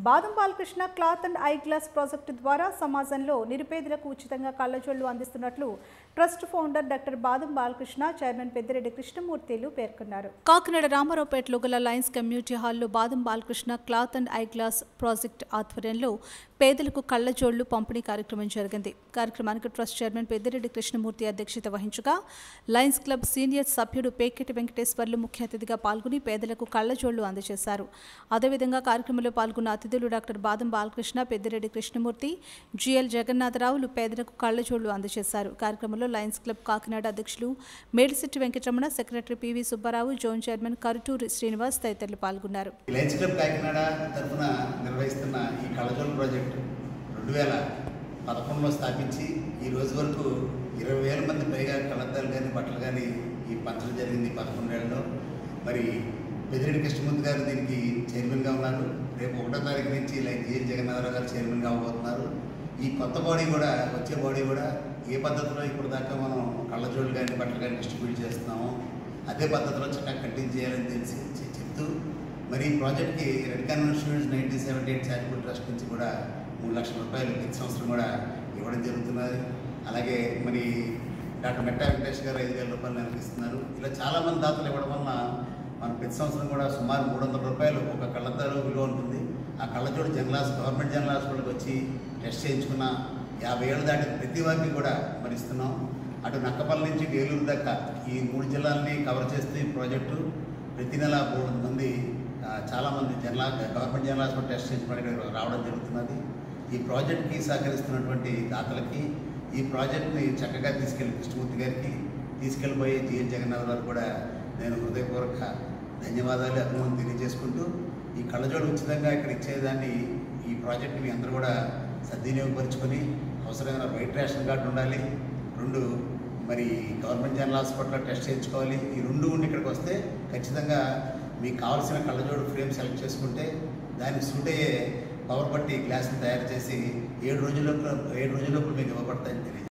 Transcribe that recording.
బాదం Balakrishna cloth and eye glass project ద్వారా సమాజంలో నిరుపేదలకు ఉచితంగా కళ్ళజోళ్లు అందిస్తున్నట్లు trust founder doctor Badam Balakrishna, chairman Peddireddy కృష్ణమూర్తిలు పేర్కొన్నారు. కాకినాడ రామారావుపేటలో గల లయన్స్ కమ్యూనిటీ హాల్లో Badam Balakrishna cloth and eye glass project ఆధ్వర్యంలో పేదలకు కళ్ళజోళ్లు పంపిణీ కార్యక్రమం జరిగింది. కార్యక్రమానికి ట్రస్ట్ చైర్మన్ పెద్దిరెడ్డి కృష్ణమూర్తి అధ్యక్షత వహించగా లయన్స్ క్లబ్ సీనియర్ సభ్యుడు పేకెటి వెంకటేశ్వర్లు ముఖ్య అతిథిగా పాల్గొని పేదలకు కళ్ళజోళ్లు అందజేశారు. అదేవిధంగా కార్యక్రమంలో పాల్గొన్న అతిథులు డాక్టర్ బాదం బాలకృష్ణ, పెద్దిరెడ్డి కృష్ణమూర్తి, జిఎల్ జగన్నాథరావులు పేదలకు కళ్ళజోళ్లు అందజేశారు. కార్యక్రమంలో లయన్స్ క్లబ్ కాకినాడ అధ్యక్షులు Medisetti Venkataramana, secretary PV Subbarao, zone chairman Karuturi Srinivas తదితరులు పాల్గొన్నారు. లయన్స్ క్లబ్ కాకినాడ తరఫున నిర్వహిస్తున్న ఈ కళ్ళజోళ్ల ప్రాజెక్టు 2011లో స్థాపించి ఈ రోజు వరకు 20,000 మంది పైగా కళ్ళద్దాలు కానీ బట్టలు కానీ ఈ పంచడం జరిగింది 11 ఏళ్లలో. మరి పెద్దిరెడ్డి కృష్ణమూర్తి గారు దీనికి చైర్మన్గా ఉన్నారు. రేపు 1వ తారీఖు నుంచి జిఎల్ జగన్నాథరావు గారు చైర్మన్గా అవ్వబోతున్నారు. ఈ కొత్త బాడీ కూడా, వచ్చే బాడీ కూడా ఏ పద్ధతిలో ఇప్పుడు దాకా మనం కళ్ళజోళ్ళు కానీ బట్టలు కానీ డిస్ట్రిబ్యూట్ చేస్తున్నామో అదే పద్ధతిలో చక్కగా కంటిన్యూ చేయాలని తెలిసి చెప్తూ మరి ఈ ప్రాజెక్ట్కి రెడ్ కాన్ ఇన్స్టిట్యూట్స్ 1978 చారిటబుల్ ట్రస్ట్ నుంచి కూడా 3 లక్షల రూపాయలు ప్రతి సంవత్సరం కూడా ఇవ్వడం జరుగుతున్నది. అలాగే మరి డాక్టర్ మెట్టా వెంకటేష్ గారు 5,000 రూపాయలు నిర్వహిస్తున్నారు. ఇలా చాలామంది దాతలు ఇవ్వడం వల్ల మనం ప్రతి సంవత్సరం కూడా సుమారు 300 రూపాయలు ఒక కళ్ళద్దాలు విలువ ఉంటుంది. ఆ కళ్ళజోడు గవర్నమెంట్ జనరల్ హాస్పిటల్కి వచ్చి టెస్ట్ చేయించుకున్న 50 ఏళ్ళు దాటిన ప్రతి వారికి కూడా మరి ఇస్తున్నాం. అటు నక్కపల్లి నుంచి ఏలూరు దాకా ఈ 3 జిల్లాలని కవర్ చేస్తూ ఈ ప్రాజెక్టు ప్రతి నెల 300 మంది చాలామంది గవర్నమెంట్ జనరల్ హాస్పిటల్ టెస్ట్ చేయించుకోవడానికి రావడం జరుగుతున్నది. ఈ ప్రాజెక్ట్కి సహకరిస్తున్నటువంటి దాతలకి, ఈ ప్రాజెక్ట్ని చక్కగా తీసుకెళ్లి కృష్ణమూర్తి గారికి తీసుకెళ్ళిపోయే జిఎల్ జగన్నాథ్ గారు కూడా నేను హృదయపూర్వక ధన్యవాదాలు, అభినందనలు తెలియజేసుకుంటూ ఈ కళ్ళజోడు ఉచితంగా ఇక్కడ ఇచ్చేదాన్ని ఈ ప్రాజెక్ట్ని అందరూ కూడా సద్వినియోగపరుచుకొని అవసరమైన వైట్ రేషన్ కార్డు ఉండాలి, 2 మరి గవర్నమెంట్ జనరల్ హాస్పిటల్లో టెస్ట్ చేయించుకోవాలి. ఈ 2 ఉండి ఇక్కడికి వస్తే ఖచ్చితంగా మీకు కావాల్సిన కళ్ళజోడు ఫ్రేమ్ సెలెక్ట్ చేసుకుంటే దానికి సూట్ అయ్యే పవర్ బట్టి గ్లాస్ని తయారు చేసి 7 రోజుల లోపల మీకు ఇవ్వబడతాయని తెలియదు.